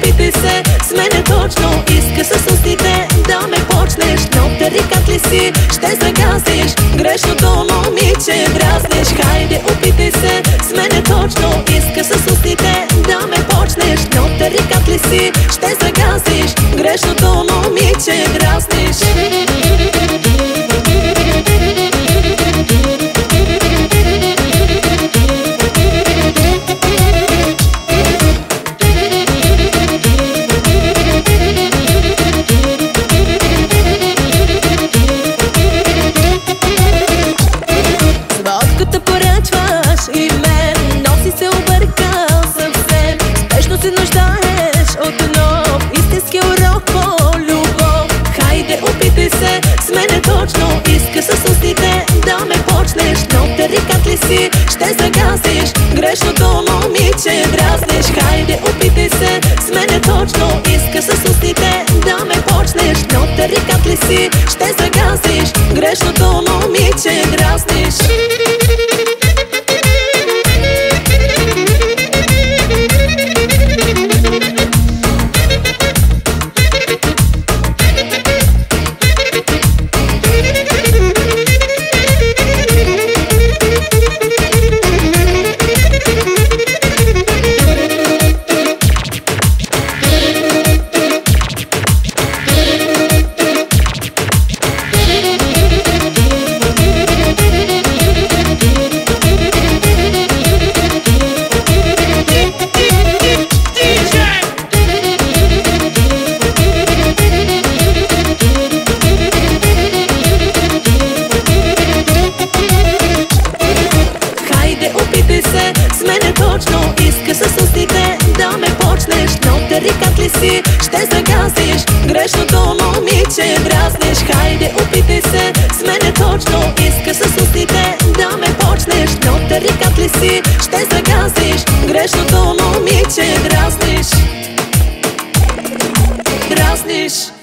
опитай се с мене точно. Иска с устите да ме почнеш, но тарикат ли си, ще загазиш грешното момиче, дразниш. Хайде опитай се с мене точно. Иска с устите да ме почнеш, но тарикат ли си, ще загазиш грешното момиче, дразниш. Сводката поръчваш и мен, но си се объркал съвсем. Спешно се нуждаеш от нов истински урок по любов. Хайде опитай се с мене точно. Иска с устите да ме почнеш, но тарикат ли си, ще загазиш грешното момиче, дразниш. Хайде опитай се с мене точно. Иска с устите да ме почнеш, но тарикат ли си, ще загазиш грешното момиче, дразниш. С мене точно. Иска с устите да ме почнеш, но тарикат ли си, ще загазиш грешното момиче, дразниш. Хайде опитай се с мене точно. Иска с устите да ме почнеш, но тарикат ли си, ще загазиш грешното момиче, дразниш. Дразниш.